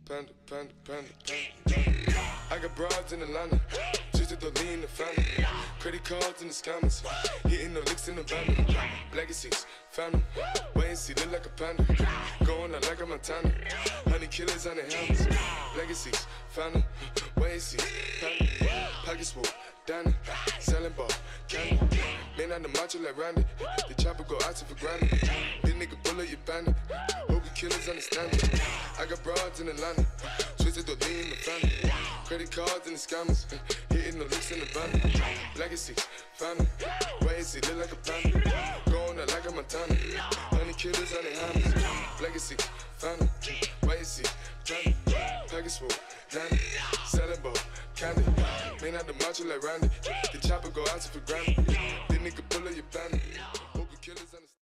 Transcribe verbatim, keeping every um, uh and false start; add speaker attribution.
Speaker 1: panda, panda, panda, panda. I got broads in Atlanta, just to lean the family. Credit cards in the scammers, hitting the licks in the van. Legacies, found them, wait and see, look like a panda. Going out like a Montana, honey killers on the helmets. Legacies, found them, wait and see, panda. Pockets full, Danny, selling ball, candy. Man on the macho like Randy, the chopper go out to for granted. This nigga bullet, you bandit. Hope you killers understand it. I got broads in Atlanta, twisted the lean in the family. Credit cards and the scammers, hitting the licks in the van. Legacy, family, wait and see, look like a panda. Going out like a Montana, honey killers on the hammers. Legacy, family, wait and see, panda. Package full, Danny, selling ball, candy. Man out the macho like Randy, the chopper go out to for granted. This nigga bullet, you bandit. Hope you killers understand.